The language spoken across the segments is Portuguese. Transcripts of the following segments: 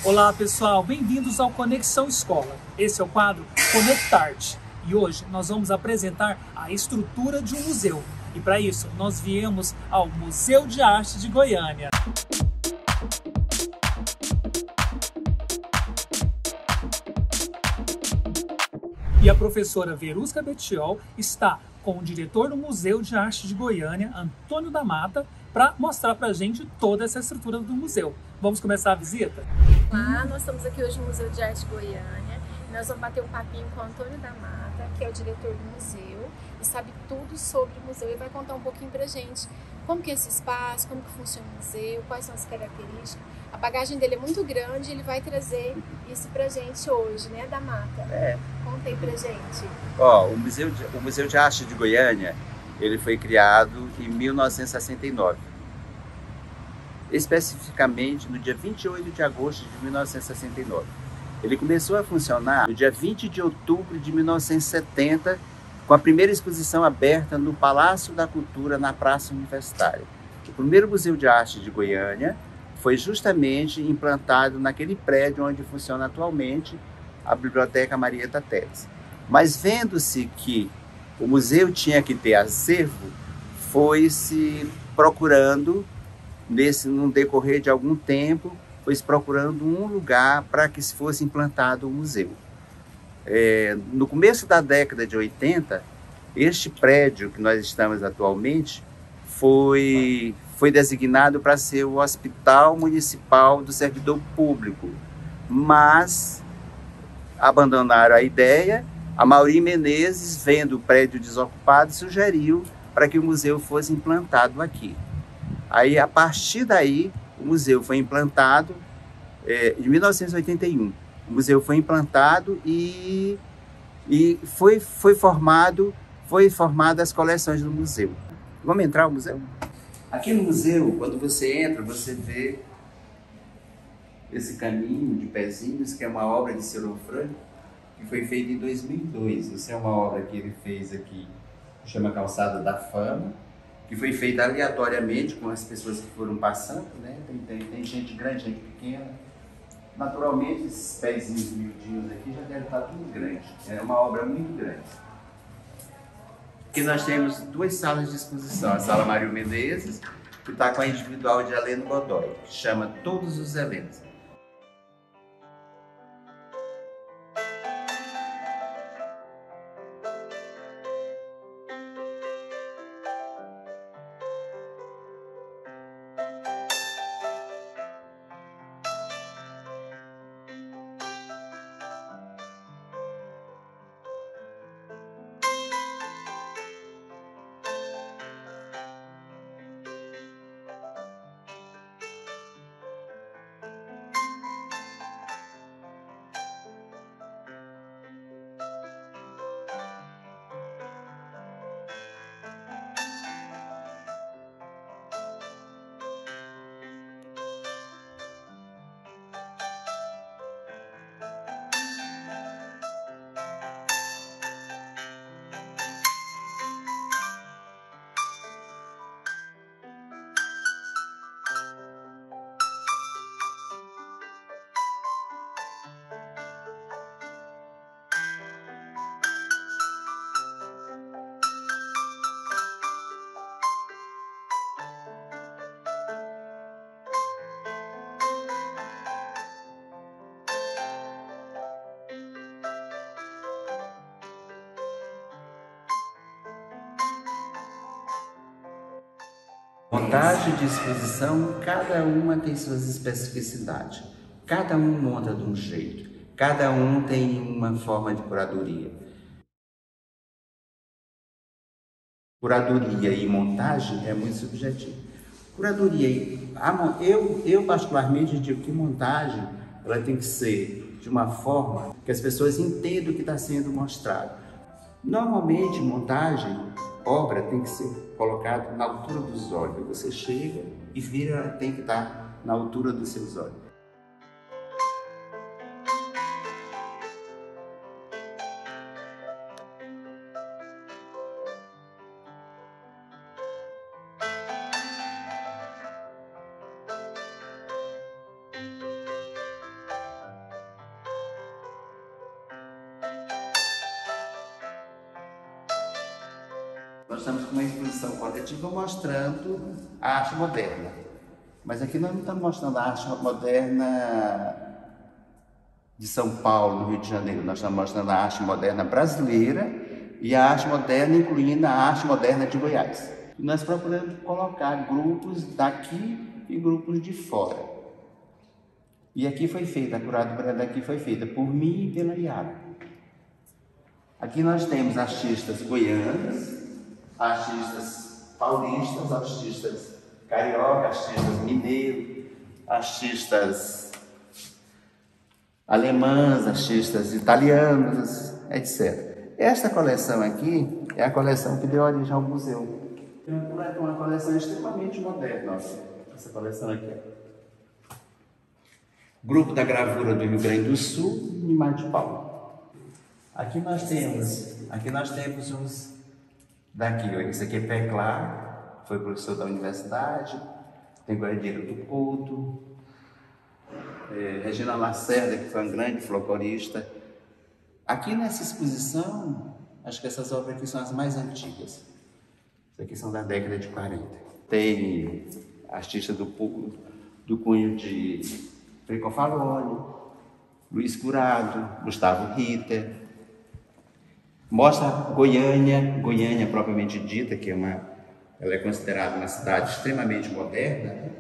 Olá pessoal, bem-vindos ao Conexão Escola. Esse é o quadro Conectarte e hoje nós vamos apresentar a estrutura de um museu. E para isso nós viemos ao Museu de Arte de Goiânia. E a professora Verusca Bettiol está com o diretor do Museu de Arte de Goiânia, Antônio da Mata, para mostrar para a gente toda essa estrutura do museu. Vamos começar a visita? Olá, nós estamos aqui hoje no Museu de Arte de Goiânia e nós vamos bater um papinho com o Antônio da Mata, que é o diretor do museu e sabe tudo sobre o museu e vai contar um pouquinho pra gente como que é esse espaço, como que funciona o museu, quais são as características. A bagagem dele é muito grande e ele vai trazer isso pra gente hoje, né, da Mata? Conta aí pra gente. O Museu de Arte de Goiânia, ele foi criado em 1969. Especificamente no dia 28 de agosto de 1969. Ele começou a funcionar no dia 20 de outubro de 1970, com a primeira exposição aberta no Palácio da Cultura, na Praça Universitária. O primeiro Museu de Arte de Goiânia foi justamente implantado naquele prédio onde funciona atualmente a Biblioteca Marieta Teles. Mas vendo-se que o museu tinha que ter acervo, foi-se procurando, no decorrer de algum tempo, foi-se procurando um lugar para que se fosse implantado o museu. No começo da década de 80, este prédio que nós estamos atualmente foi designado para ser o Hospital Municipal do Servidor Público, mas abandonaram a ideia. A Mauri Menezes, vendo o prédio desocupado, sugeriu para que o museu fosse implantado aqui. Aí, a partir daí, o museu foi implantado em 1981. O museu foi implantado e foi formado as coleções do museu. Vamos entrar no museu? Aqui no museu, quando você entra, você vê esse caminho de pezinhos, que é uma obra de Ciro Franco, que foi feita em 2002. Essa é uma obra que ele fez aqui, que chama Calçada da Fama, que foi feita aleatoriamente com as pessoas que foram passando, né? Tem gente grande, gente pequena. Naturalmente, esses pezinhos miudinhos aqui já devem estar tudo grande. É uma obra muito grande. Aqui nós temos duas salas de exposição. A Sala Mário Menezes, que está com a individual de Heleno Godoy, que chama Todos os Helenos. Montagem de exposição, cada uma tem suas especificidades. Cada um monta de um jeito. Cada um tem uma forma de curadoria. Curadoria e montagem é muito subjetivo. Curadoria, eu particularmente digo que montagem ela tem que ser de uma forma que as pessoas entendam o que está sendo mostrado. Normalmente, montagem, obra tem que ser colocada na altura dos olhos. Você chega e vira, tem que estar na altura dos seus olhos. nós estamos com uma exposição coletiva mostrando a arte moderna. Mas aqui nós não estamos mostrando a arte moderna de São Paulo, no Rio de Janeiro. Nós estamos mostrando a arte moderna brasileira e a arte moderna, incluindo a arte moderna de Goiás. E nós procuramos colocar grupos daqui e grupos de fora. E aqui foi feita, a curadoria daqui foi feita por mim e pela Yara. Aqui nós temos artistas goianos, artistas paulistas, artistas cariocas, artistas mineiros, artistas alemãs, artistas italianos, etc. Esta coleção aqui é a coleção que deu origem ao museu. É uma coleção extremamente moderna, essa coleção aqui. Grupo da Gravura do Rio Grande do Sul e Mar de Pau. Aqui nós temos uns daqui, esse aqui é Pé Claro, foi professor da universidade, tem Guardiano do Couto, Regina Lacerda, que foi uma grande folclorista. Aqui nessa exposição, acho que essas obras aqui são as mais antigas. Essas aqui são da década de 40. Tem artistas do cunho de Frei Confalone, Luiz Curado, Gustavo Ritter. Mostra Goiânia propriamente dita, que ela é considerada uma cidade extremamente moderna.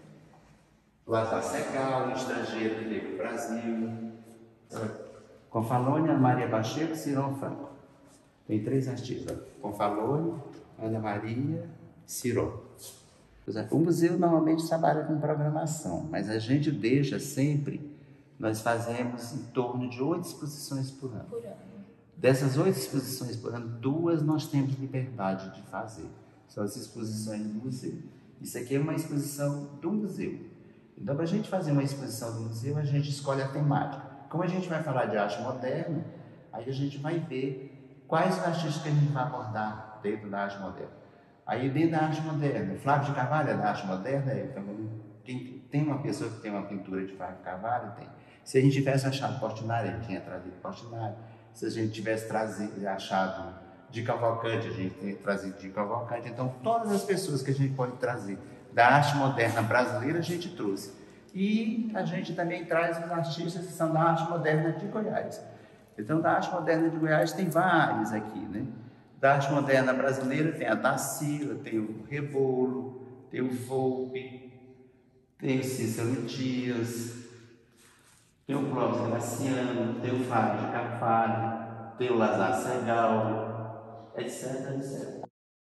Lázaro Segal, um estrangeiro que veio para o Brasil. Confalone, Ana Maria Pacheco e Cirão Franco. Tem 3 artistas: Confalone, Ana Maria e Cirão. O museu normalmente trabalha com programação, mas a gente deixa sempre, nós fazemos em torno de 8 exposições por ano. Dessas 8 exposições por ano, 2 nós temos liberdade de fazer. São as exposições do museu. Isso aqui é uma exposição do museu. Então, para a gente fazer uma exposição do museu, a gente escolhe a temática. Como a gente vai falar de arte moderna, aí a gente vai ver quais os artistas que a gente vai abordar dentro da arte moderna. Aí, dentro da arte moderna, Flávio de Carvalho é da arte moderna, então, tem uma pessoa que tem uma pintura de Flávio de Carvalho? Tem. Se a gente tivesse achado Portinari, ele tinha trazido Portinari. Se a gente tivesse achado de Cavalcante, a gente teria trazido de Cavalcante. Então, todas as pessoas que a gente pode trazer da arte moderna brasileira, a gente trouxe. E a gente também traz os artistas que são da arte moderna de Goiás. Então, da arte moderna de Goiás tem vários aqui, né? Da arte moderna brasileira tem a Tarsila, tem o Rebolo, tem o Volpe, tem o Cícero Dias, tem o Clóvis Graciano, tem o Fábio de Carvalho, tem o Lázaro Segal, etc, etc.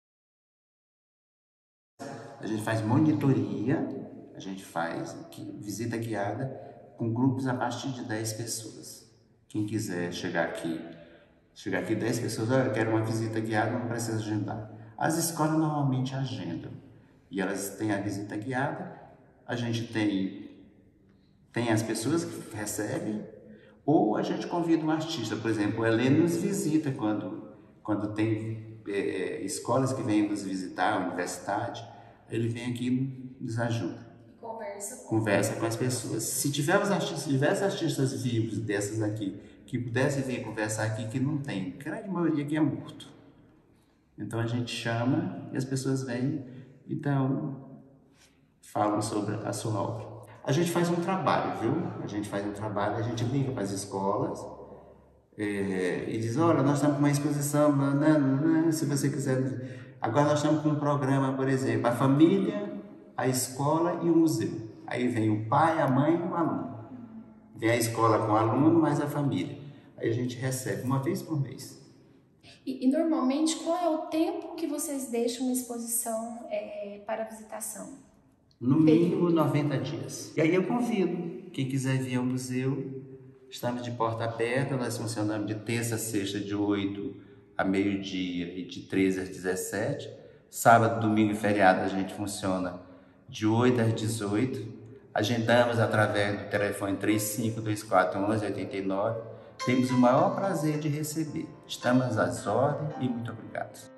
A gente faz monitoria, a gente faz visita guiada com grupos a partir de 10 pessoas. Quem quiser chegar aqui 10 pessoas, eu quero uma visita guiada, não precisa agendar. As escolas normalmente agendam e elas têm a visita guiada, a gente tem as pessoas que recebem, ou a gente convida um artista. Por exemplo, o Heleno nos visita quando tem escolas que vêm nos visitar, a universidade, ele vem aqui e nos ajuda. Conversa com as pessoas. Se tivesse artistas vivos dessas aqui, que pudessem vir conversar aqui, que não tem, a grande maioria aqui é morto. Então a gente chama e as pessoas vêm, então falam sobre a sua obra. A gente faz um trabalho, viu? A gente liga para as escolas e diz: olha, nós estamos com uma exposição, se você quiser. Agora nós estamos com um programa, por exemplo, a família, a escola e o museu. Aí vem o pai, a mãe e o aluno. Vem a escola com o aluno, mais a família. Aí a gente recebe uma vez por mês. E normalmente, qual é o tempo que vocês deixam uma exposição para visitação? No mínimo 90 dias. E aí eu convido quem quiser vir ao museu. Estamos de porta aberta, nós funcionamos de terça a sexta, de 8 a meio-dia e de 13 às 17. Sábado, domingo e feriado a gente funciona de 8 às 18. Agendamos através do telefone 35241189. Temos o maior prazer de receber. Estamos às ordens e muito obrigado.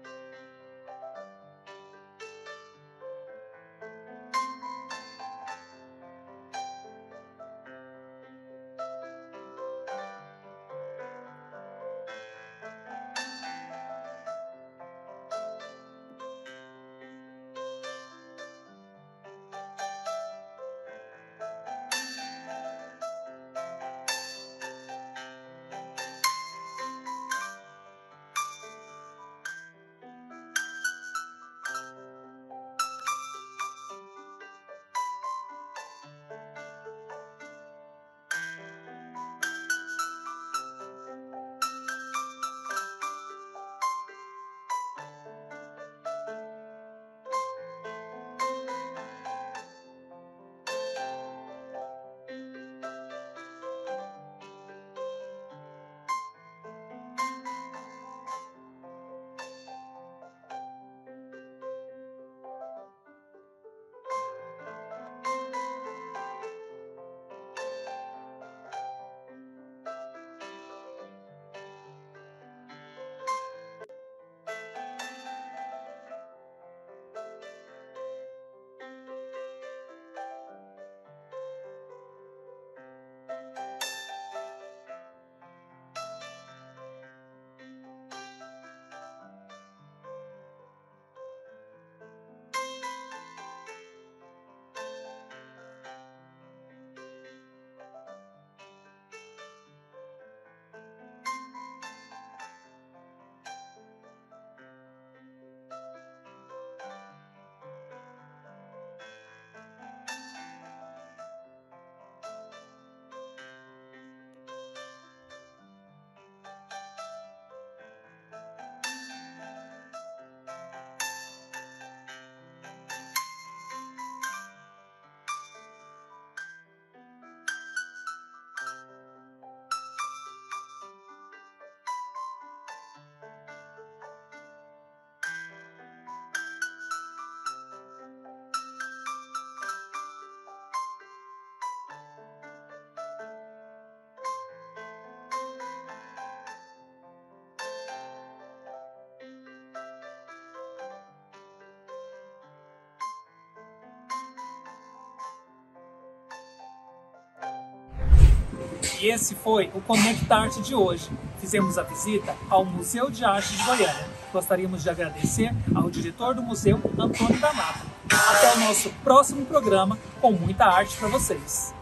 E esse foi o Conectarte de hoje. Fizemos a visita ao Museu de Arte de Goiânia. Gostaríamos de agradecer ao diretor do museu, Antônio da Mata. Até o nosso próximo programa com muita arte para vocês.